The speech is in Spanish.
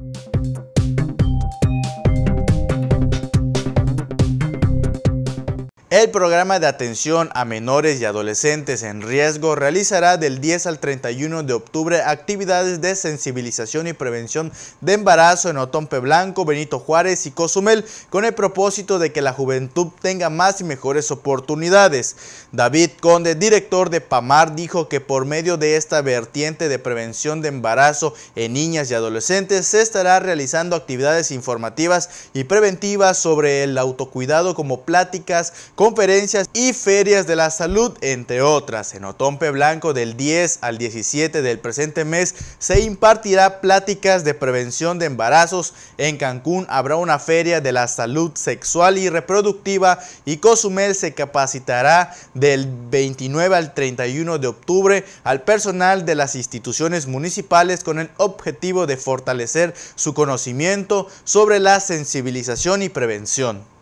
El programa de atención a menores y adolescentes en riesgo realizará del 10 al 31 de octubre actividades de sensibilización y prevención de embarazo en Otompe Blanco, Benito Juárez y Cozumel, con el propósito de que la juventud tenga más y mejores oportunidades. David Conde, director de PAMAR, dijo que por medio de esta vertiente de prevención de embarazo en niñas y adolescentes se estará realizando actividades informativas y preventivas sobre el autocuidado, como pláticas, conferencias y ferias de la salud, entre otras. En Otompe Blanco, del 10 al 17 del presente mes, se impartirá pláticas de prevención de embarazos. En Cancún habrá una feria de la salud sexual y reproductiva, y Cozumel se capacitará del 29 al 31 de octubre al personal de las instituciones municipales con el objetivo de fortalecer su conocimiento sobre la sensibilización y prevención.